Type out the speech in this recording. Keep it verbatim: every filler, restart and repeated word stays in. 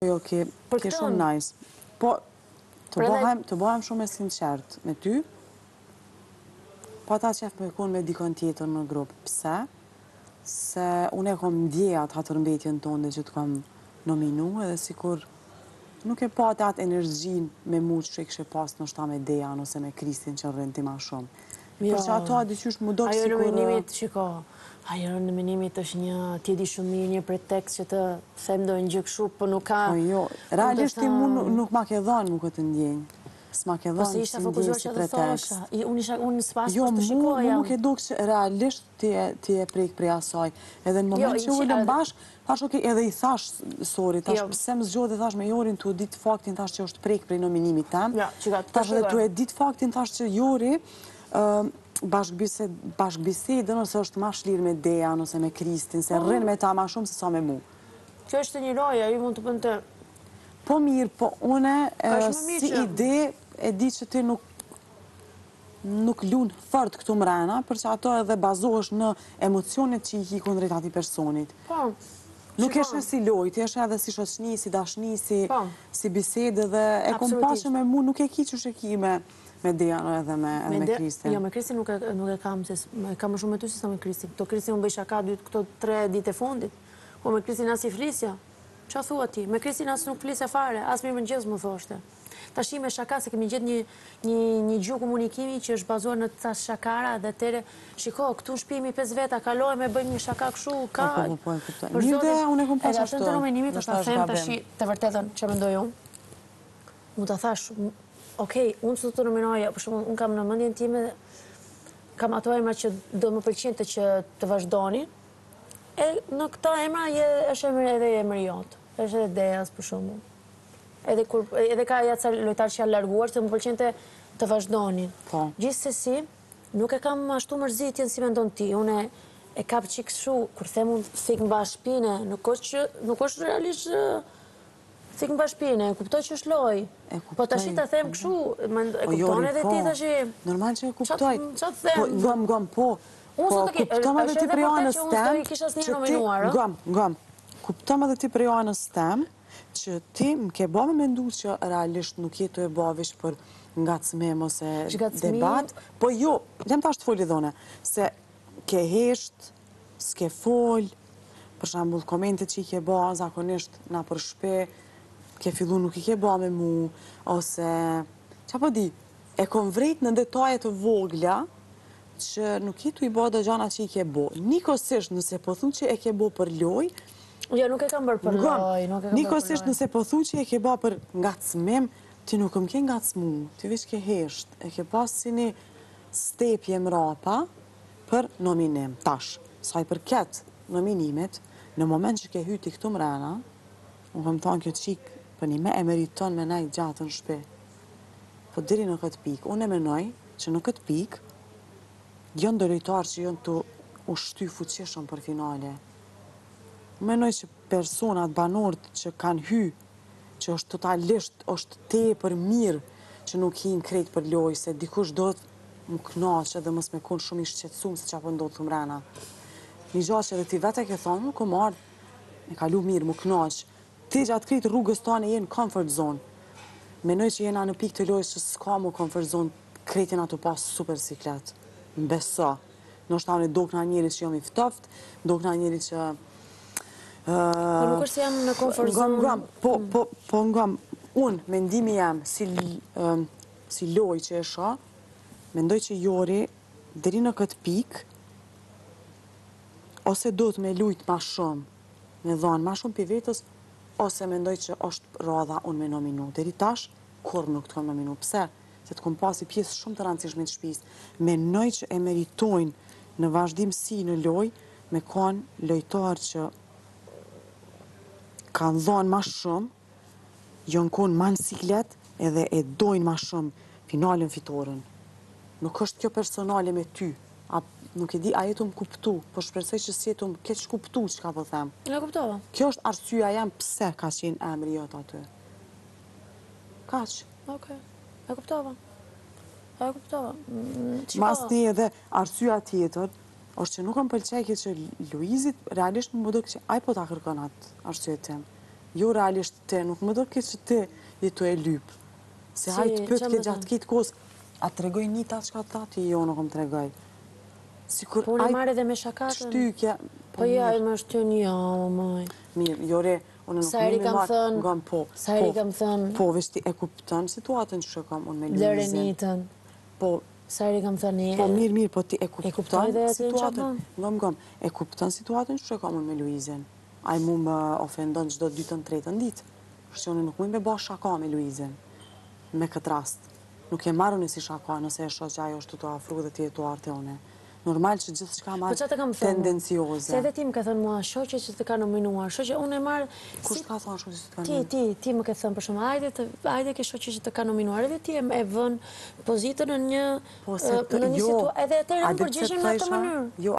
Jo, ke shumë nice. Po, të bëhem shumë e sinqert me ty, pa ta qef me konë me dikon tjetër në grupë. Pse? Se unë e kom ndjejat hatër mbetjen tonë dhe që të kom nominu, edhe sikur nuk e pati atë energjin me mu që e kështë pas në shta me Dejan ose me Kristin që rrën ti ma shumë. Për që ato a dyqysh më do Ajo nominimit, shiko, ajo nominimit është një tjedi shumë mirë, një pretekst që të them do në gjëkshu, për nuk ka... Po jo, realisht ti mu nuk ma ke dhanë mu këtë ndjenjë. S'ma ke dhanë si ndjenjë si pretekst. Unë s'pas Jo, për të shikoja. mu nuk e do që realisht ti e prejk prej asaj. Edhe në moment që ullëm bashk, thash oke, edhe i thash, sorry, tash pëse më zgjodhe, thash me Jorin, tu e ditë faktin, thash që është prejk prej nominimit tem. Tash edhe tu e ditë faktin, thash që Jori, bashkëbisedën ose është ma shlirë me Dejan ose me Kristin, se rrinë me ta ma shumë se sa me mu. Kjo është një roja, ju mund të bënd të... Po mirë, po une si ide e di që ti nuk lunë fort këtu mrena, për që ato edhe bazohesh në emocionet që i ki kundrejt ati personit. Po, nuk eshe si lojt, eshe edhe si shoqni, si dashni, si bisede dhe e kom pashe me mu, nuk e ki që sheki me Dejano edhe me Kristin. Jo, me Kristin nuk e kam, kam më shumë me ty si sa me Kristin. Këto Kristin unë bëj shaka këto tre dit e fundit, po me Kristin as i flisja. Qa thua ti? Me Kristin as nuk flisja fare, as mirë më gjëzë më thoshte. Ta shi me shaka se kemi gjithë një gjuhë komunikimi që është bazuar në të shakara dhe tere, shiko, këtu shpimi pes veta, kalojme, bëjmë një shaka këshu, ka... Një dhe unë e kom pas ashtu. Edhe atë të nominimit të ta them të shi të vërtetën që me ndoj unë, mu të thash, okej, unë së të nominoja, për shumë, unë kam në mëndjen time, kam ato emra që do më përqinte që të vazhdoni, e në këta emra është emri edhe emri jotë, është edhe Dejas për shumë. Edhe ka jaca lojtarë që janë larguar, që më përqinte të vazhdoni. Gjithë se si, nuk e kam ashtu mërzitjen si me ndonë ti, unë e kap qikë shu, kur them unë thikë mba shpine, nuk është realisht thikë mba shpine, kuptoj që është loj. Po të shi të them këshu, e kuptoj edhe ti të shi... Normal që e kuptoj. Qa të them? Gëm, gëm, po. Po, kuptoj edhe ti për anës tem, që ti... Gëm, gëm. Kuptoj edhe ti për anës tem, që ti më ke bo me mendu që realisht nuk jetu e bovish për ngacmim ose debat. Po jo, jam ta është foli dhone, se ke hesht, s'ke fol, për shambull komentet që i ke bo, zakonisht na për shpe, ke fillu nuk i ke bo me mu, ose, qa po di, e kom vrejt në detajet të vogla, që nuk jetu i bo dhe gjana që i ke bo. Nikosisht nëse po thu që e ke bo për loj, jo, nuk e kam bërë për loj. Nikosisht nëse po thu që e ke ba për ngacmim, ti nuk më ke ngacmu, ti vish ke hesht, e ke pas si një stepje mrapa për nominim. Tash, saj për ketë nominimet, në moment që ke hyti këtu mrena, unë këmë thonë kjo qikë për një me e meriton me najtë gjatë në shpe. Po diri në këtë pikë, unë e menoj që në këtë pikë, gjënë dërejtarë që jënë të ushty fuqishëm për finale. Menoj që personat banorët që kanë hy, që është totalisht, është te për mirë, që nuk hinë krejt për loj, se dikush do të më knaqë edhe mësë me konë shumë i shqetsumë se që apë ndodhë të mrena. Një gjatë që edhe ti vete ke thonë, më këmë ardhë, me kalu mirë, më knaqë. Ti gjatë krejt rrugës të anë jenë comfort zone. Menoj që jena në pikë të lojës që s'ka më comfort zone, krejtin ato pasë super siklet. Mbesa. Në është anë do këna njeri që jam i ftoft, do këna njeri që... Po nuk është se jam në comfort zone... Po ngam, unë, mendimi jam si loj që e shë, mendoj që Jori, dheri në këtë pikë, ose do të me lujtë ma shumë, me dhonë ma shumë për vetës, ose mendoj që është radha unë me nominu. Dheri tash, kur nuk të kom nominu. Pse? Se të kom pasi pjesë shumë të rëndësishme të shpisë. Mendoj që e meritojnë në vazhdimësi në loj, me konë lojtarë që kanë dhonë ma shumë, jonë konë ma në siklet, edhe e dojnë ma shumë finalin fitoren. Nuk është kjo personale me ty. Nuk e di, a jetu më kuptu, po shpresoj që si jetu më keq kuptu që ka po them. Në kuptova. Kjo është arsyeja jam pse ka qenë emri jot aty. Kaq. Okej, e kuptova. E kuptova. Mas një edhe arsyeja tjetër, është që nuk më pëlqej që Luizit realisht më do që aj po ta kërkon atë arsye tim. Jo, realisht te, nuk më do këtë që te jetu e lypë. Se Si, hajtë pëtë qa ke më gjatë kitë kohës, a të regoj një ta që ka ta ti, jo nuk më të regoj. Po unë e marrë edhe me shakatën. Shtykja. Po ja, e më shtyn, ja, o maj. Mirë, jore, unë nuk Sa më eri me kam marë thënë, nga po. sa eri kam thënë, Po, veç ti e kuptën situatën që kam unë me Luizën. Lërenitën. Po, Sa eri kam thënë, po mirë, mirë, po ti e kuptoj kuptën dhe aty në situatën. qabon? Ngëm, ngëm, e kuptën situatën që kam unë me Luizën. Ai mu më ofendon çdo dytën, tretën ditë. Kështu që unë nuk mund me bëj shaka me Luizën. Me këtë rast. Nuk e marrë unë si shaka nëse e shoh që ajo është të afru dhe ti e të arte une. Normal që gjithë shka Po marrë që të kam thënë? tendencioze. Se edhe ti më ka thënë mua, shoqe që të ka nominuar, shoqe unë e marrë... Kush ka thënë shoqe që të ka Ti, ti, ti më ke thënë për shumë, ajde, të, ajde ke shoqe që të ka nominuar, edhe ti e e vën pozitën në një, Po, se të, në një jo, situatë, edhe atëherë a në di pse përgjigjem të në atë thësha? mënyrë. Jo,